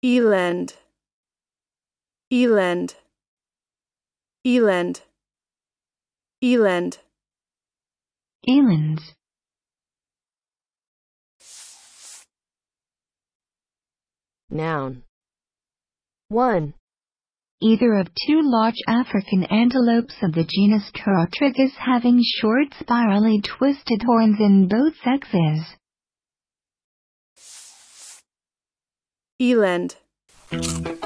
Eland, Eland, Eland, Eland. Eland. Noun. 1. Either of two large African antelopes of the genus Paraphrase having short spirally twisted horns in both sexes. Eland.